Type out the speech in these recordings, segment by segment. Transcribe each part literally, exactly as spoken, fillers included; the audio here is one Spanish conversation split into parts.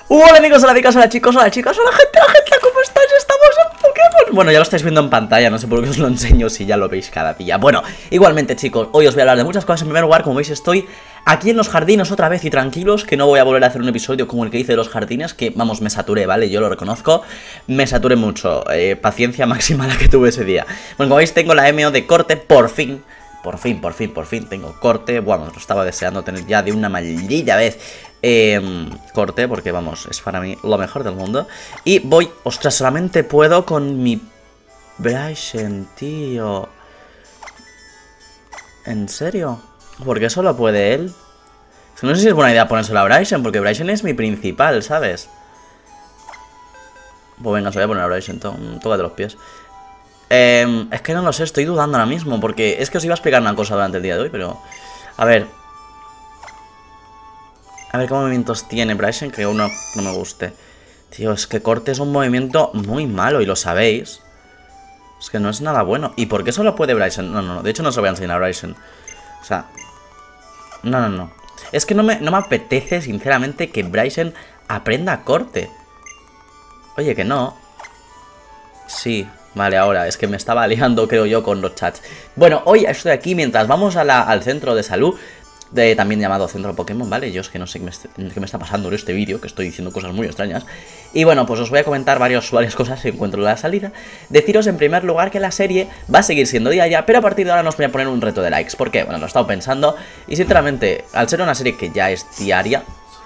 Hola amigos, hola amigos, hola chicos, hola chicas, hola gente, hola gente, ¿cómo estáis? Estamos en Pokémon. Bueno, ya lo estáis viendo en pantalla, no sé por qué os lo enseño si ya lo veis cada día. Bueno, igualmente chicos, hoy os voy a hablar de muchas cosas. En primer lugar, como veis, estoy aquí en los jardines otra vez y tranquilos, que no voy a volver a hacer un episodio como el que hice de los jardines, que vamos, me saturé, ¿vale? Yo lo reconozco, me saturé mucho, eh, paciencia máxima la que tuve ese día. Bueno, como veis, tengo la M O de corte, por fin. Por fin, por fin, por fin tengo corte. Bueno, lo estaba deseando tener ya de una maldita vez. Eh, corte, porque vamos, es para mí lo mejor del mundo. Y voy, ostras, solamente puedo con mi Bryson, tío. ¿En serio? ¿Por qué solo puede él? Es que no sé si es buena idea ponérselo a Bryson, porque Bryson es mi principal, ¿sabes? Pues venga, se voy a poner a Bryson, tó tócate los pies. Eh, es que no lo sé, estoy dudando ahora mismo, porque es que os iba a explicar una cosa durante el día de hoy, pero... A ver... A ver qué movimientos tiene Bryson, que uno no me guste. Tío, es que corte es un movimiento muy malo, y lo sabéis. Es que no es nada bueno. ¿Y por qué solo puede Bryson? No, no, no, de hecho no se lo voy a enseñar a Bryson. O sea... No, no, no. Es que no me, no me apetece, sinceramente, que Bryson aprenda corte. Oye, que no. Sí... Vale, ahora, es que me estaba liando, creo yo, con los chats. Bueno, hoy estoy aquí mientras vamos a la, al centro de salud, de, también llamado Centro Pokémon, ¿vale? Yo es que no sé qué me, qué me está pasando en este vídeo, que estoy diciendo cosas muy extrañas. Y bueno, pues os voy a comentar varios, varias cosas si encuentro la salida. Deciros en primer lugar que la serie va a seguir siendo diaria, pero a partir de ahora nos voy a poner un reto de likes. ¿Por qué? Bueno, lo he estado pensando y sinceramente, al ser una serie que ya es diaria...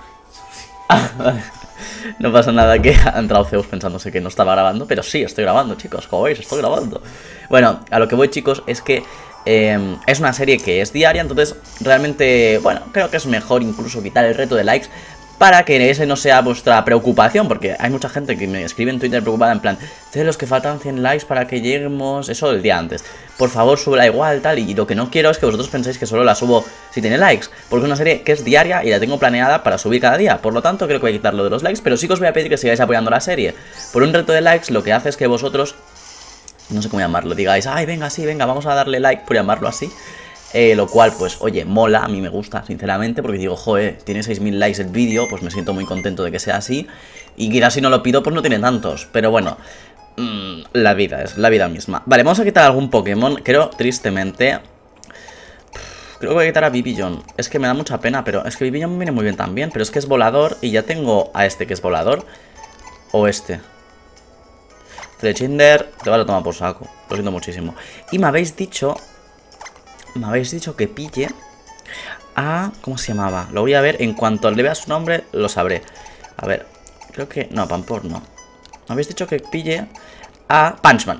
No pasa nada que ha entrado Zeus pensándose que no estaba grabando, pero sí, estoy grabando, chicos, como veis, estoy grabando. Bueno, a lo que voy, chicos, es que eh, es una serie que es diaria, entonces realmente, bueno, creo que es mejor incluso quitar el reto de likes para que ese no sea vuestra preocupación, porque hay mucha gente que me escribe en Twitter preocupada en plan, de los que faltan cien likes para que lleguemos, eso el día antes. Por favor, súbela igual, tal, y lo que no quiero es que vosotros penséis que solo la subo si tiene likes, porque es una serie que es diaria y la tengo planeada para subir cada día. Por lo tanto, creo que voy a quitar lo de los likes, pero sí que os voy a pedir que sigáis apoyando la serie. Por un reto de likes, lo que hace es que vosotros, no sé cómo llamarlo, digáis, ay, venga, sí, venga, vamos a darle like, por llamarlo así. Eh, lo cual, pues, oye, mola, a mí me gusta, sinceramente, porque digo, joder, tiene seis mil likes el vídeo, pues me siento muy contento de que sea así. Y quizás si no lo pido, pues no tiene tantos, pero bueno, mmm, la vida, es la vida misma. Vale, vamos a quitar algún Pokémon, creo, tristemente... Creo que voy a quitar a Vivillon. Es que me da mucha pena, pero es que Vivillon me viene muy bien también, pero es que es volador y ya tengo a este que es volador. O este. Fletchinder, te vas a tomar por saco, lo siento muchísimo. Y me habéis dicho... Me habéis dicho que pille a... ¿Cómo se llamaba? Lo voy a ver, en cuanto le vea su nombre, lo sabré. A ver, creo que... No, Pampor no. Me habéis dicho que pille a Punchman.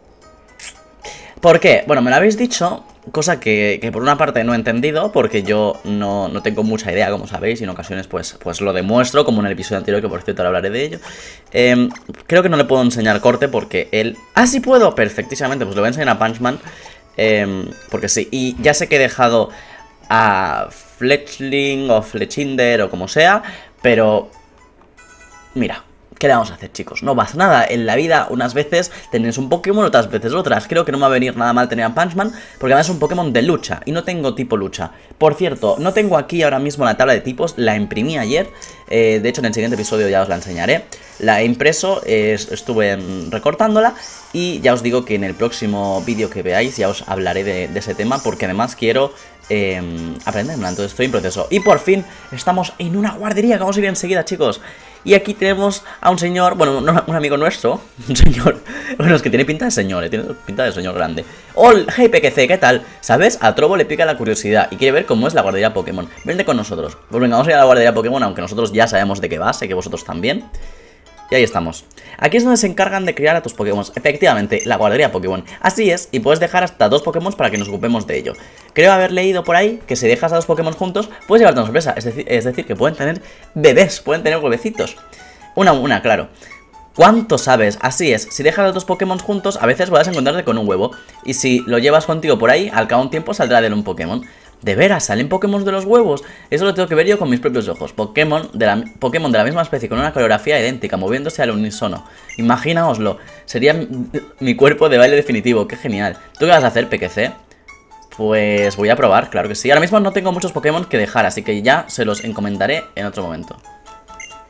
¿Por qué? Bueno, me lo habéis dicho, cosa que, que por una parte no he entendido, porque yo no, no tengo mucha idea, como sabéis, y en ocasiones pues, pues lo demuestro, como en el episodio anterior, que por cierto ahora hablaré de ello. Eh, creo que no le puedo enseñar corte porque él... ¡Ah, sí puedo! Perfectísimamente, pues le voy a enseñar a Punchman. Eh, porque sí, y ya sé que he dejado a Fletchling o Fletchinder o como sea, pero mira, ¿qué le vamos a hacer, chicos? No pasa nada, en la vida unas veces tenéis un Pokémon, otras veces otras. Creo que no me va a venir nada mal tener a Punchman, porque además es un Pokémon de lucha y no tengo tipo lucha. Por cierto, no tengo aquí ahora mismo la tabla de tipos, la imprimí ayer. eh, De hecho en el siguiente episodio ya os la enseñaré. La he impreso, eh, estuve recortándola. Y ya os digo que en el próximo vídeo que veáis ya os hablaré de, de ese tema, porque además quiero eh, aprenderla, entonces estoy en proceso. Y por fin estamos en una guardería, que vamos a ir enseguida, chicos. Y aquí tenemos a un señor, bueno, un amigo nuestro, un señor, bueno, es que tiene pinta de señor, eh, tiene pinta de señor grande. ¡Hola, hey P Q C! ¿Qué tal? ¿Sabes? A Trobo le pica la curiosidad y quiere ver cómo es la guardería Pokémon. Vente con nosotros. Pues venga, vamos a ir a la guardería Pokémon, aunque nosotros ya sabemos de qué va, sé que vosotros también. Y ahí estamos. Aquí es donde se encargan de criar a tus Pokémon. Efectivamente, la guardería Pokémon. Así es, y puedes dejar hasta dos Pokémon para que nos ocupemos de ello. Creo haber leído por ahí que si dejas a dos Pokémon juntos, puedes llevarte una sorpresa. Es decir, es decir, que pueden tener bebés, pueden tener huevecitos. Una a una, claro. ¿Cuánto sabes? Así es, si dejas a dos Pokémon juntos, a veces podrás encontrarte con un huevo. Y si lo llevas contigo por ahí, al cabo de un tiempo saldrá de él un Pokémon. ¿De veras? ¿Salen Pokémon de los huevos? Eso lo tengo que ver yo con mis propios ojos. Pokémon de la, Pokémon de la misma especie, con una coreografía idéntica, moviéndose al unísono. Imaginaoslo. Sería mi, mi cuerpo de baile definitivo. ¡Qué genial! ¿Tú qué vas a hacer, P Q C? Pues voy a probar, claro que sí. Ahora mismo no tengo muchos Pokémon que dejar, así que ya se los encomendaré en otro momento.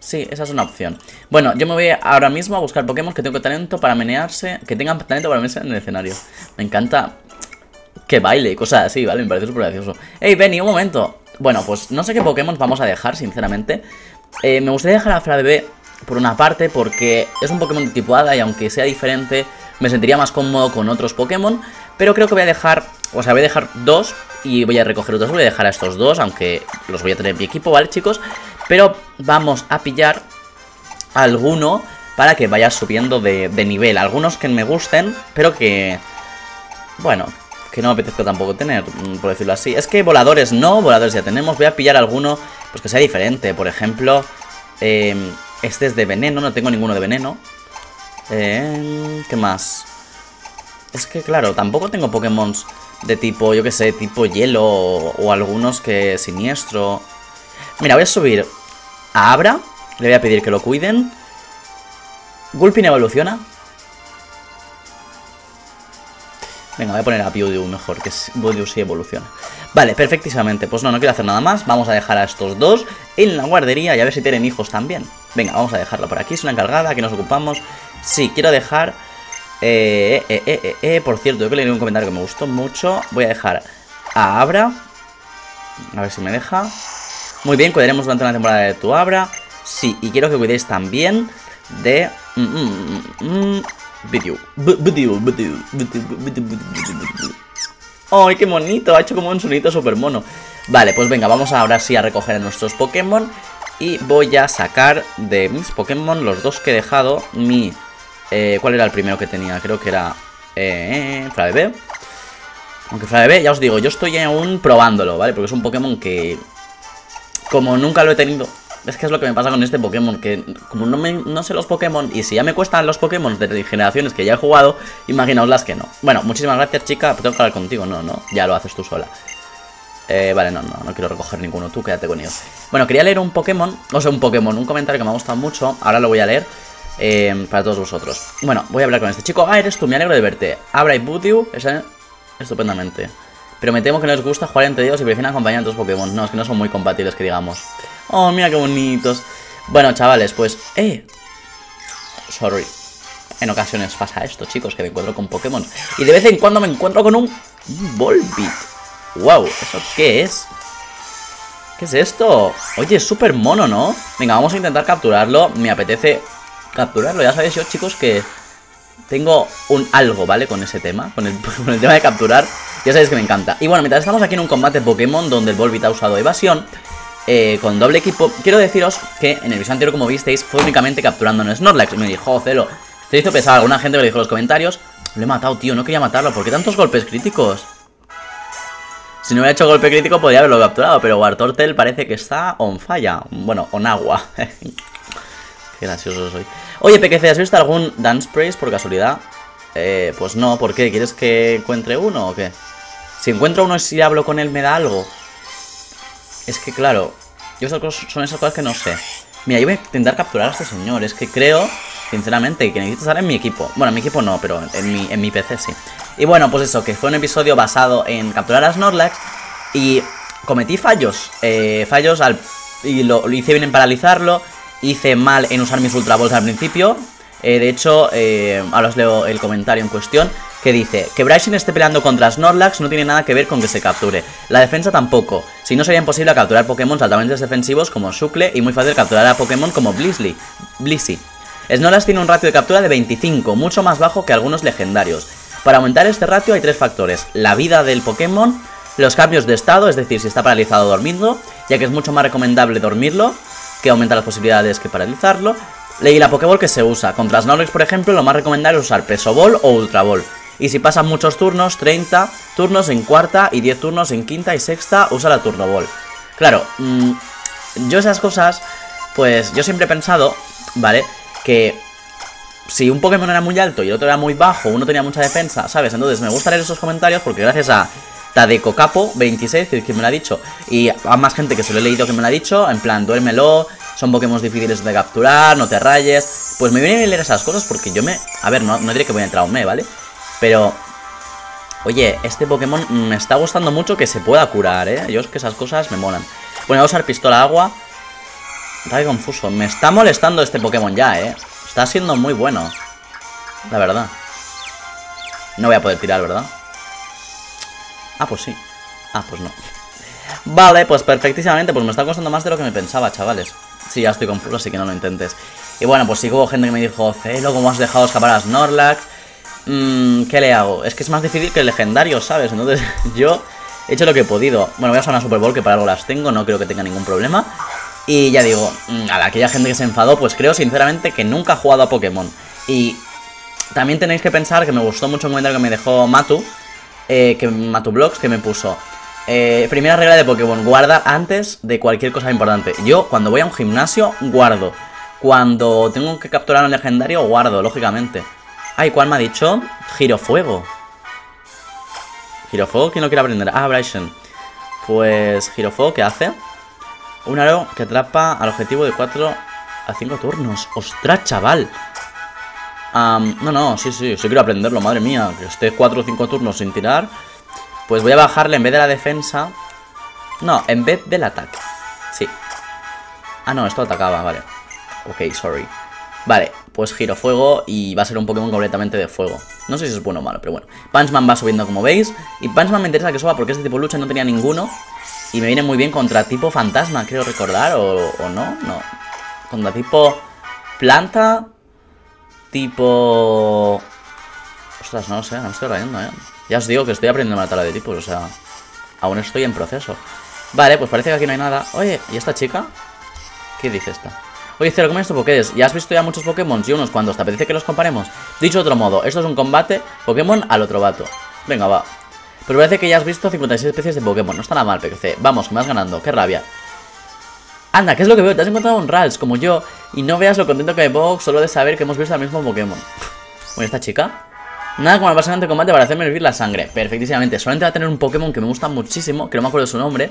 Sí, esa es una opción. Bueno, yo me voy ahora mismo a buscar Pokémon que tengan talento para menearse, que tengan talento para menearse en el escenario. Me encanta que baile y cosas así, ¿vale? Me parece súper gracioso. ¡Ey, Benny, un momento! Bueno, pues no sé qué Pokémon vamos a dejar, sinceramente. Eh, me gustaría dejar a Flabébé por una parte porque es un Pokémon de tipo Hada y aunque sea diferente, me sentiría más cómodo con otros Pokémon. Pero creo que voy a dejar, o sea, voy a dejar dos y voy a recoger otros. Voy a dejar a estos dos, aunque los voy a tener en mi equipo, ¿vale, chicos? Pero vamos a pillar alguno para que vaya subiendo de, de nivel. Algunos que me gusten, pero que, bueno, que no me apetezca tampoco tener, por decirlo así. Es que voladores no, voladores ya tenemos. Voy a pillar alguno pues que sea diferente. Por ejemplo, eh, este es de veneno, no tengo ninguno de veneno. Eh, ¿Qué más? Es que claro, tampoco tengo Pokémon de tipo, yo que sé, tipo hielo o, o algunos que siniestro. Mira, voy a subir a Abra. Le voy a pedir que lo cuiden. Gulpin evoluciona. Venga, voy a poner a Budew mejor, que Budew sí evoluciona. Vale, perfectísimamente. Pues no, no quiero hacer nada más. Vamos a dejar a estos dos en la guardería y a ver si tienen hijos también. Venga, vamos a dejarlo por aquí. Es una encargada, que nos ocupamos. Sí, quiero dejar... Eh, eh, eh, eh, eh, por cierto, yo que leí un comentario que me gustó mucho. Voy a dejar a Abra. A ver si me deja. Muy bien, cuidaremos durante la temporada de tu Abra. Sí, y quiero que cuidéis también de... Video. ¡Ay, qué bonito! Ha hecho como un sonito súper mono. Vale, pues venga, vamos ahora sí a recoger a nuestros Pokémon. Y voy a sacar de mis Pokémon los dos que he dejado. Mi... Eh, ¿Cuál era el primero que tenía? Creo que era... Eh, Flabébé. Aunque Flabébé, ya os digo, yo estoy aún probándolo, ¿vale? Porque es un Pokémon que... Como nunca lo he tenido... Es que es lo que me pasa con este Pokémon, que como no, me, no sé los Pokémon, y si ya me cuestan los Pokémon de generaciones que ya he jugado, imaginaos las que no. Bueno, muchísimas gracias, chica, pero tengo que hablar contigo, no, no, ya lo haces tú sola. Eh, vale, no, no, no quiero recoger ninguno, tú quédate con ellos. Bueno, quería leer un Pokémon, o sea, un Pokémon, un comentario que me ha gustado mucho, ahora lo voy a leer. Eh, para todos vosotros. Bueno, voy a hablar con este chico. Ah, eres tú, me alegro de verte. Abra y Budew, esa... estupendamente. Pero me temo que no les gusta jugar entre ellos y prefieren acompañar a otros Pokémon. No, es que no son muy compatibles, que digamos. Oh, mira qué bonitos. Bueno, chavales, pues... Eh Sorry. En ocasiones pasa esto, chicos, que me encuentro con Pokémon y de vez en cuando me encuentro con un... un Volbeat. Wow, ¿eso qué es? ¿Qué es esto? Oye, es súper mono, ¿no? Venga, vamos a intentar capturarlo. Me apetece... capturarlo, ya sabéis yo, chicos, que tengo un algo, ¿vale? Con ese tema, con el, con el tema de capturar. Ya sabéis que me encanta. Y bueno, mientras estamos aquí en un combate Pokémon donde el Volbeat ha usado evasión, eh, con doble equipo, quiero deciros que en el episodio anterior, como visteis, fue únicamente capturando un Snorlax. Y me dijo, oh, Celo, te hizo pesar. Alguna gente me lo dijo en los comentarios. Lo he matado, tío, no quería matarlo. ¿Por qué tantos golpes críticos? Si no hubiera hecho golpe crítico podría haberlo capturado, pero Wartortle parece que está on fire. Bueno, on agua. Qué gracioso soy. Oye, P Q C, ¿has visto algún Dance Praise por casualidad? Eh, pues no, ¿por qué? ¿Quieres que encuentre uno o qué? Si encuentro uno y si hablo con él me da algo. Es que claro, yo esas cosas, son esas cosas que no sé. Mira, yo voy a intentar capturar a este señor. Es que creo, sinceramente, que necesito estar en mi equipo. Bueno, en mi equipo no, pero en mi, en mi P C sí. Y bueno, pues eso, que fue un episodio basado en capturar a Snorlax. Y cometí fallos. Eh, fallos al... Y lo, lo hice bien en paralizarlo. Hice mal en usar mis Ultra Balls al principio. eh, De hecho, eh, ahora os leo el comentario en cuestión, que dice que Bryson esté peleando contra Snorlax no tiene nada que ver con que se capture. La defensa tampoco. Si no, sería imposible capturar Pokémon altamente defensivos como Shuckle y muy fácil capturar a Pokémon como Blissey. Blissey. Snorlax tiene un ratio de captura de veinticinco, mucho más bajo que algunos legendarios. Para aumentar este ratio hay tres factores: la vida del Pokémon, los cambios de estado, es decir, si está paralizado o dormido, ya que es mucho más recomendable dormirlo, que aumenta las posibilidades que paralizarlo. Y la Pokéball que se usa. Contra Snorlax, por ejemplo, lo más recomendable es usar Peso Ball o Ultra Ball. Y si pasan muchos turnos, treinta turnos en cuarta y diez turnos en quinta y sexta, usa la Turbo Ball. Claro, mmm, yo esas cosas, pues yo siempre he pensado, ¿vale? Que si un Pokémon era muy alto y el otro era muy bajo, uno tenía mucha defensa, ¿sabes? Entonces me gusta leer esos comentarios porque gracias a Tadeco Capo veintiséis, que me lo ha dicho, y a más gente que se lo he leído que me lo ha dicho, en plan, duérmelo, son Pokémon difíciles de capturar, no te rayes. Pues me viene a leer esas cosas porque yo me... A ver, no, no diré que voy a entrar a un me, ¿vale? Pero... Oye, este Pokémon me está gustando mucho que se pueda curar, ¿eh? Yo es que esas cosas me molan. Bueno, voy a usar pistola agua. Ataque confuso. Me está molestando este Pokémon ya, eh. Está siendo muy bueno. La verdad. No voy a poder tirar, ¿verdad? Ah, pues sí. Ah, pues no. Vale, pues perfectísimamente. Pues me está costando más de lo que me pensaba, chavales. Sí, ya estoy confuso, así que no lo intentes. Y bueno, pues sí hubo gente que me dijo: Celo, ¿cómo has dejado escapar a Snorlax? Mm, ¿Qué le hago? Es que es más difícil que el legendario, ¿sabes? Entonces yo he hecho lo que he podido. Bueno, voy a usar una Super Bowl, que para algo las tengo. No creo que tenga ningún problema. Y ya digo, a aquella gente que se enfadó, pues creo sinceramente que nunca ha jugado a Pokémon. Y también tenéis que pensar que me gustó mucho un comentario que me dejó Matu, eh, que MatuBlogs, que me puso: eh, primera regla de Pokémon, guarda antes de cualquier cosa importante. Yo, cuando voy a un gimnasio, guardo. Cuando tengo que capturar un legendario, guardo, lógicamente. Ay, ¿cuál me ha dicho? Girofuego. ¿Girofuego? ¿Quién lo quiere aprender? Ah, Bryson. Pues Girofuego, ¿qué hace? Un aro que atrapa al objetivo de cuatro a cinco turnos. ¡Ostras, chaval! Um, no, no, sí, sí, sí quiero aprenderlo, madre mía. Que esté cuatro o cinco turnos sin tirar. Pues voy a bajarle en vez de la defensa. No, en vez del ataque. Sí. Ah, no, esto atacaba, vale. Ok, sorry. Vale, pues Girofuego y va a ser un Pokémon completamente de fuego. No sé si es bueno o malo, pero bueno. Punchman va subiendo, como veis. Y Punchman me interesa que suba porque este tipo de lucha no tenía ninguno. Y me viene muy bien contra tipo fantasma, creo recordar, o, o no, no. Contra tipo planta, tipo... Ostras, no sé, no me estoy rayando, eh. Ya os digo que estoy aprendiendo la tabla de tipos, o sea, aún estoy en proceso. Vale, pues parece que aquí no hay nada. Oye, ¿y esta chica? ¿Qué dice esta? Oye, Cero, ¿cómo es tu Pokédex? ¿Ya has visto ya muchos Pokémon y unos cuantos? ¿Te apetece que los comparemos? Dicho de otro modo, esto es un combate Pokémon al otro vato. Venga, va. Pero parece que ya has visto cincuenta y seis especies de Pokémon. No está nada mal, P K C. Vamos, que me vas ganando. Qué rabia. Anda, ¿qué es lo que veo? Te has encontrado un Rals, como yo. Y no veas lo contento que me pongo solo de saber que hemos visto al mismo Pokémon. Bueno, ¿esta chica? Nada como el apasionante combate para hacerme hervir la sangre. Perfectísimamente. Solamente va a tener un Pokémon que me gusta muchísimo, que no me acuerdo de su nombre.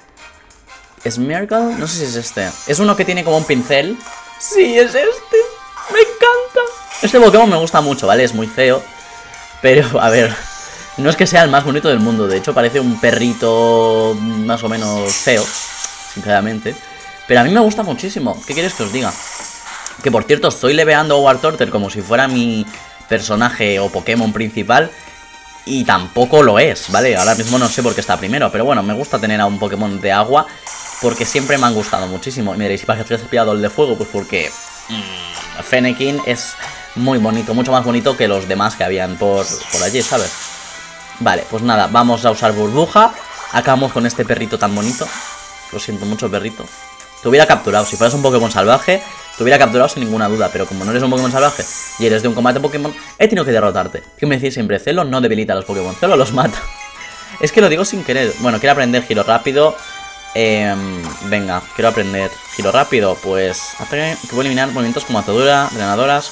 ¿Es Miracle? No sé si es este. Es uno que tiene como un pincel. Sí, es este. Me encanta. Este Pokémon me gusta mucho, ¿vale? Es muy feo. Pero, a ver... No es que sea el más bonito del mundo, de hecho parece un perrito más o menos feo, sinceramente. Pero a mí me gusta muchísimo. ¿Qué quieres que os diga? Que por cierto, estoy leveando a Wartortle como si fuera mi personaje o Pokémon principal. Y tampoco lo es, ¿vale? Ahora mismo no sé por qué está primero, pero bueno, me gusta tener a un Pokémon de agua porque siempre me han gustado muchísimo. Y me diréis, ¿para qué has pillado el de fuego? Pues porque mmm, Fennekin es muy bonito, mucho más bonito que los demás que habían por, por allí, ¿sabes? Vale, pues nada, vamos a usar burbuja. Acabamos con este perrito tan bonito. Lo siento mucho, perrito. Te hubiera capturado, si fueras un Pokémon salvaje te hubiera capturado sin ninguna duda. Pero como no eres un Pokémon salvaje y eres de un combate Pokémon, he tenido que derrotarte. ¿Qué me decís siempre? Celo no debilita a los Pokémon, Celo los mata. Es que lo digo sin querer. Bueno, quiero aprender giro rápido. eh, Venga, quiero aprender giro rápido. Pues ataque que puede eliminar movimientos como atadura, drenadoras.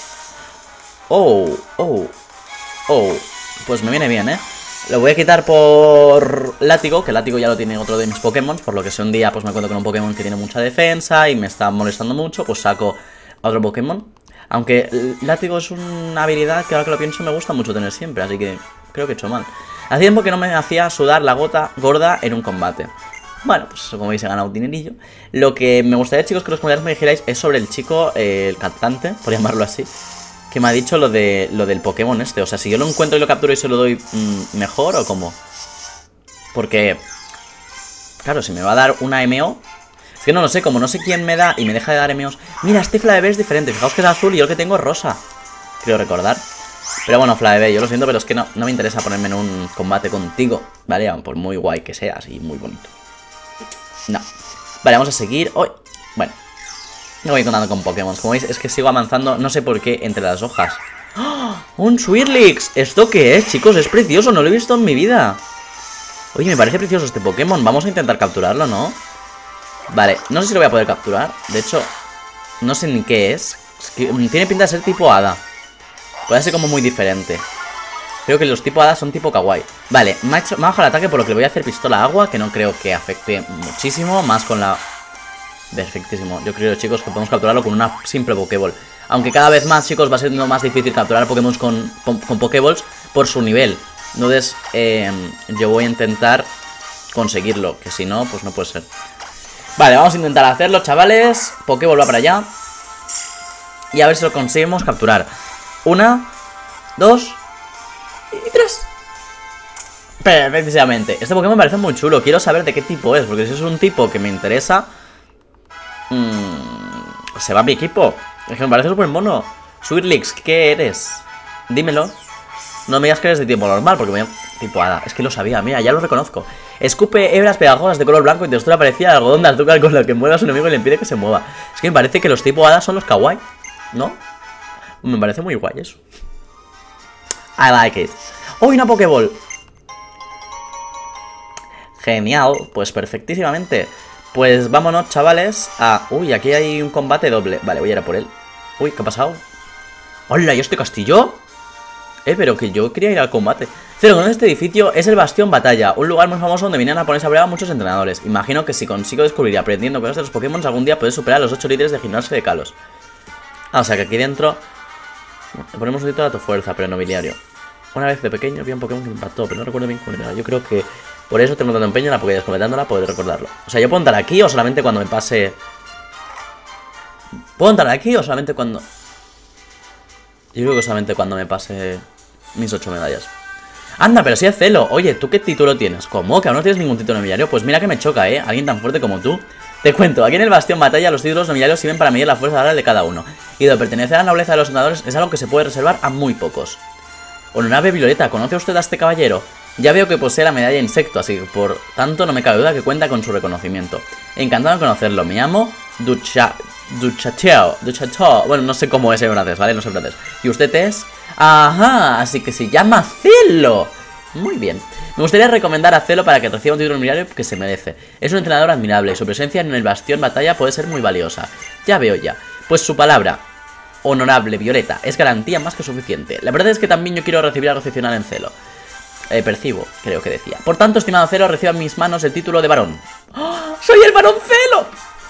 Oh, oh, oh. Pues me viene bien, eh. Lo voy a quitar por látigo, que látigo ya lo tiene otro de mis Pokémon. Por lo que si un día pues me encuentro con un Pokémon que tiene mucha defensa y me está molestando mucho, pues saco a otro Pokémon. Aunque látigo es una habilidad que ahora que lo pienso me gusta mucho tener siempre, así que creo que he hecho mal. Hace tiempo que no me hacía sudar la gota gorda en un combate. Bueno, pues eso, como veis, he ganado un dinerillo. Lo que me gustaría, chicos, que los comentarios me dijerais es sobre el chico, eh, el cantante, por llamarlo así, que me ha dicho lo de lo del Pokémon este. O sea, si yo lo encuentro y lo capturo y se lo doy mmm, mejor o cómo. Porque, claro, si me va a dar una M O, es que no lo sé, como no sé quién me da y me deja de dar M Os. Mira, este Flabébé es diferente, fijaos que es azul y yo el que tengo es rosa, creo recordar. Pero bueno, Flabébé, yo lo siento, pero es que no, no me interesa ponerme en un combate contigo, ¿vale? Por muy guay que seas y muy bonito. No. Vale, vamos a seguir. Hoy, bueno, me voy contando con Pokémon. Como veis, es que sigo avanzando, no sé por qué, entre las hojas. ¡Oh! ¡Un Swirlix! ¿Esto qué es, chicos? Es precioso, no lo he visto en mi vida. Oye, me parece precioso este Pokémon. Vamos a intentar capturarlo, ¿no? Vale, no sé si lo voy a poder capturar. De hecho, no sé ni qué es. Es que tiene pinta de ser tipo hada. Puede ser como muy diferente. Creo que los tipo hada son tipo kawaii. Vale, me ha, hecho, me ha bajado el ataque, por lo que le voy a hacer pistola agua, que no creo que afecte muchísimo. Más con la... Perfectísimo. Yo creo, chicos, que podemos capturarlo con una simple Pokéball. Aunque cada vez más, chicos, va siendo más difícil capturar Pokémon con, con, con Pokéballs por su nivel. Entonces, eh, yo voy a intentar conseguirlo, que si no, pues no puede ser. Vale, vamos a intentar hacerlo, chavales. Pokéball va para allá. Y a ver si lo conseguimos capturar. Una, dos y tres. Perfectamente. Este Pokémon me parece muy chulo. Quiero saber de qué tipo es, porque si es un tipo que me interesa, mmm, se va a mi equipo. Es que me parece súper mono. Swirlix, ¿qué eres? Dímelo. No me digas que eres de tipo normal, porque me llamo tipo hada. Es que lo sabía, mira, ya lo reconozco. Escupe hebras pegajosas de color blanco y textura parecida al algodón de azúcar con la que mueve a su enemigo y le impide que se mueva. Es que me parece que los tipo hada son los kawaii, ¿no? Me parece muy guay eso. I like it. ¡Oh, una Pokéball! Genial, pues perfectísimamente. Pues vámonos, chavales, a... Uy, aquí hay un combate doble. Vale, voy a ir a por él. Uy, ¿qué ha pasado? ¡Hola! ¿Y este castillo? Eh, pero que yo quería ir al combate. Cero, con este edificio es el Bastión Batalla, un lugar muy famoso donde vienen a ponerse a prueba muchos entrenadores. Imagino que si consigo descubrir y aprendiendo cosas de los Pokémon, algún día podré superar a los ocho líderes de gimnasio de Kalos. Ah, o sea que aquí dentro le ponemos un título a tu fuerza, pero nobiliario. Una vez de pequeño vi un Pokémon que me impactó, pero no recuerdo bien cómo era. Yo creo que por eso tengo tanto empeño en la Pokédex, completándola, poder recordarlo. O sea, ¿yo puedo entrar aquí o solamente cuando me pase...? ¿Puedo entrar aquí o solamente cuando...? Yo creo que solamente cuando me pase mis ocho medallas. Anda, pero sí es Celo. Oye, ¿tú qué título tienes? ¿Cómo? ¿Que aún no tienes ningún título nobiliario? Pues mira que me choca, ¿eh? Alguien tan fuerte como tú. Te cuento, aquí en el Bastión Batalla los títulos nobiliarios sirven para medir la fuerza oral de cada uno. Y de pertenecer a la nobleza de los entrenadores es algo que se puede reservar a muy pocos. Honorable Violeta, ¿conoce usted a este caballero? Ya veo que posee la medalla insecto, así que por tanto no me cabe duda que cuenta con su reconocimiento. Encantado de conocerlo, me llamo Ducha... Duchateo, Duchateo, bueno, no sé cómo es en francés, ¿vale? No sé francés. ¿Y usted es? Ajá, así que se llama Celo. Muy bien. Me gustaría recomendar a Celo para que reciba un título nobiliario que se merece. Es un entrenador admirable y su presencia en el Bastión Batalla puede ser muy valiosa. Ya veo ya. Pues su palabra, honorable Violeta, es garantía más que suficiente. La verdad es que también yo quiero recibir algo excepcional en Celo. Eh, percibo, creo que decía. Por tanto, estimado Celo, reciba en mis manos el título de varón. ¡Oh! ¡Soy el varón Celo!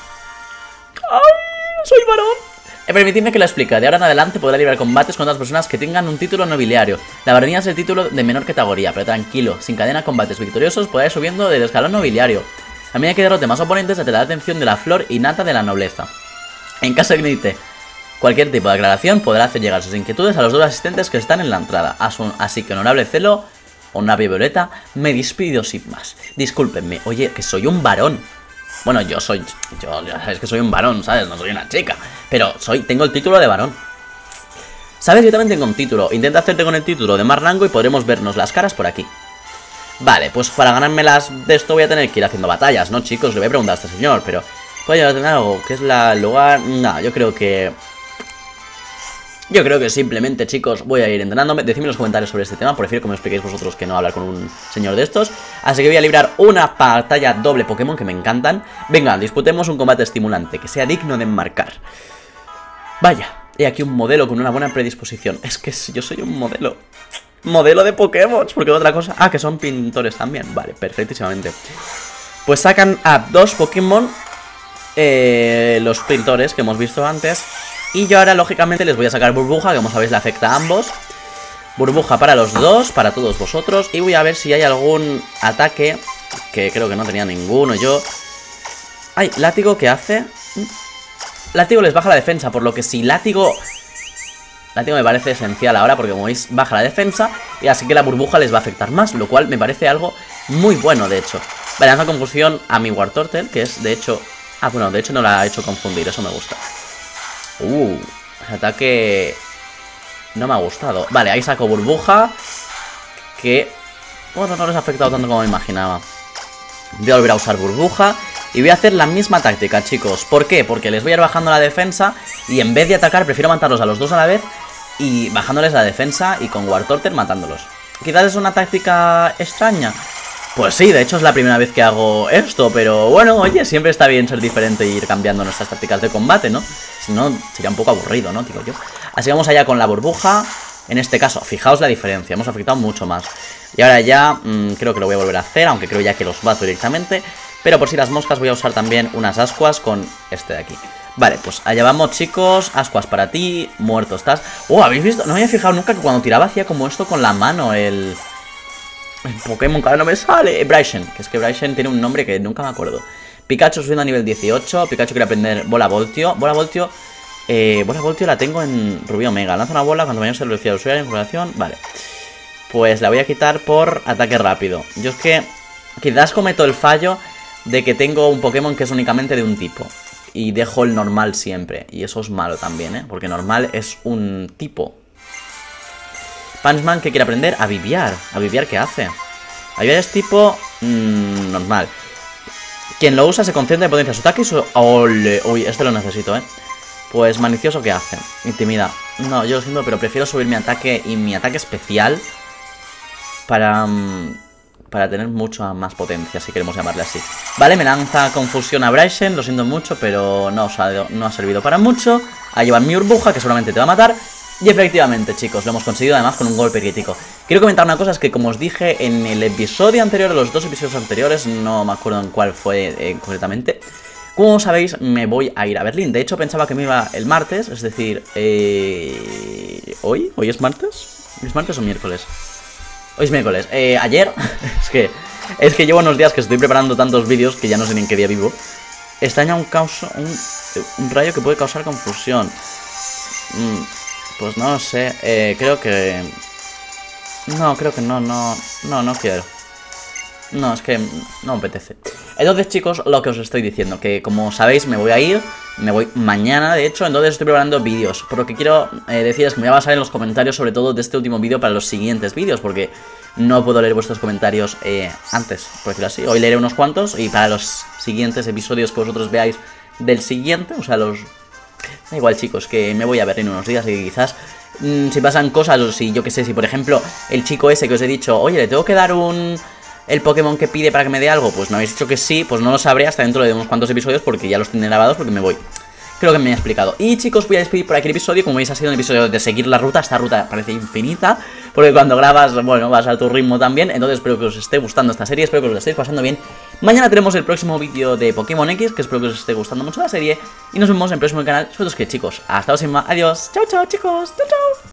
¡Ay! ¡Soy varón! Eh, permitidme que lo explique. De ahora en adelante podrá librar combates con otras personas que tengan un título nobiliario. La baronía es el título de menor categoría, pero tranquilo, sin cadena combates victoriosos podrá ir subiendo del escalón nobiliario. A medida que derrote más oponentes, atraerá la atención de la flor innata de la nobleza. En caso de que necesite cualquier tipo de aclaración, podrá hacer llegar sus inquietudes a los dos asistentes que están en la entrada. Así que, honorable Celo, honorable Violeta, me despido sin más. Discúlpenme, oye, que soy un varón. Bueno, yo soy... Yo, ya sabes que soy un varón, ¿sabes? No soy una chica. Pero soy tengo el título de varón. ¿Sabes? Yo también tengo un título. Intenta hacerte con el título de más rango y podremos vernos las caras por aquí. Vale, pues para ganarme las de esto voy a tener que ir haciendo batallas, ¿no, chicos? Le voy a preguntar a este señor, pero... ¿puedo llegar a tener algo? ¿Qué es la, el lugar? No, yo creo que... Yo creo que simplemente, chicos, voy a ir entrenándome. Decidme en los comentarios sobre este tema. Prefiero que me expliquéis vosotros que no hablar con un señor de estos. Así que voy a librar una batalla doble Pokémon que me encantan. Venga, disputemos un combate estimulante, que sea digno de enmarcar. Vaya, he aquí un modelo con una buena predisposición. Es que yo soy un modelo. Modelo de Pokémon, porque otra cosa... Ah, que son pintores también. Vale, perfectísimamente. Pues sacan a dos Pokémon, eh, los pintores que hemos visto antes. Y yo ahora, lógicamente, les voy a sacar burbuja, que como sabéis le afecta a ambos. Burbuja para los dos, para todos vosotros. Y voy a ver si hay algún ataque, que creo que no tenía ninguno yo. Ay, látigo, ¿qué hace? Látigo les baja la defensa, por lo que si látigo... Látigo me parece esencial ahora, porque como veis, baja la defensa. Y así que la burbuja les va a afectar más, lo cual me parece algo muy bueno, de hecho. Vale, lanza confusión a mi Wartortle, que es, de hecho... Ah, bueno, de hecho no la ha hecho confundir, eso me gusta. Uh, ese ataque no me ha gustado. Vale, ahí saco burbuja, que, bueno, no les ha afectado tanto como me imaginaba. Voy a volver a usar burbuja y voy a hacer la misma táctica, chicos. ¿Por qué? Porque les voy a ir bajando la defensa y en vez de atacar prefiero matarlos a los dos a la vez y bajándoles la defensa y con Wartortle matándolos. Quizás es una táctica extraña. Pues sí, de hecho es la primera vez que hago esto, pero bueno, oye, siempre está bien ser diferente e ir cambiando nuestras tácticas de combate, ¿no? Si no, sería un poco aburrido, ¿no? Digo yo. Así que vamos allá con la burbuja. En este caso, fijaos la diferencia, hemos afectado mucho más. Y ahora ya, mmm, creo que lo voy a volver a hacer, aunque creo ya que los bato directamente. Pero por si las moscas voy a usar también unas ascuas con este de aquí. Vale, pues allá vamos, chicos. Ascuas para ti, muerto estás. Oh, ¿habéis visto? No me había fijado nunca que cuando tiraba hacía como esto con la mano, el... El Pokémon que ahora no me sale. Braixen, que es que Braixen tiene un nombre que nunca me acuerdo. Pikachu subiendo a nivel dieciocho. Pikachu quiere aprender Bola Voltio. Bola Voltio, eh, Bola Voltio la tengo en Rubí Omega. Lanza una bola cuando vayamos a la velocidad de usuario de información. Vale. Pues la voy a quitar por ataque rápido. Yo es que quizás cometo el fallo de que tengo un Pokémon que es únicamente de un tipo. Y dejo el normal siempre. Y eso es malo también, ¿eh? Porque normal es un tipo. Punchman, ¿qué quiere aprender? A Viviar. ¿A Viviar qué hace? A Viviar es tipo... Mmm, normal. Quien lo usa se concentra en potencia su ataque y su... ¡Ole! Uy, este lo necesito, ¿eh? Pues malicioso, ¿qué hace? Intimida. No, yo lo siento, pero prefiero subir mi ataque y mi ataque especial para... Um, para tener mucha más potencia, si queremos llamarle así. Vale, me lanza confusión a Braixen. Lo siento mucho, pero no, os ha, no ha servido para mucho. A llevar mi burbuja, que seguramente te va a matar. Y efectivamente, chicos, lo hemos conseguido además con un golpe crítico. Quiero comentar una cosa, es que como os dije en el episodio anterior, los dos episodios anteriores, no me acuerdo en cuál fue eh, concretamente. Como sabéis, me voy a ir a Berlín. De hecho, pensaba que me iba el martes, es decir, eh... ¿hoy? ¿Hoy es martes? ¿Es martes o miércoles? Hoy es miércoles. Eh, ayer, es que es que llevo unos días que estoy preparando tantos vídeos que ya no sé ni en qué día vivo. Extraña un, causa, un, un rayo que puede causar confusión. Mm, pues no lo sé. Eh, creo que... No, creo que no, no, no, no quiero. No, es que no me apetece. Entonces, chicos, lo que os estoy diciendo, que como sabéis me voy a ir, me voy mañana, de hecho, entonces estoy preparando vídeos. Pero lo que quiero eh, decir es que me voy a basar en los comentarios, sobre todo de este último vídeo, para los siguientes vídeos, porque no puedo leer vuestros comentarios eh, antes, por decirlo así. Hoy leeré unos cuantos y para los siguientes episodios que vosotros veáis del siguiente, o sea, los... Da igual, chicos, que me voy a ver en unos días y quizás... Mmm, si pasan cosas, o si yo que sé, si por ejemplo el chico ese que os he dicho, oye, le tengo que dar un... el Pokémon que pide para que me dé algo, pues no habéis dicho que sí, pues no lo sabré hasta dentro de unos cuantos episodios porque ya los tienen grabados porque me voy. Creo que me he explicado. Y chicos, voy a despedir por aquí el episodio. Como veis, ha sido un episodio de seguir la ruta. Esta ruta parece infinita, porque cuando grabas, bueno, vas a tu ritmo también. Entonces espero que os esté gustando esta serie, espero que os la estéis pasando bien. Mañana tenemos el próximo vídeo de Pokémon X, que espero que os esté gustando mucho la serie. Y nos vemos en el próximo canal. Sobre todo que, chicos, hasta la próxima. Adiós. Chao, chao, chicos. Chao, chao.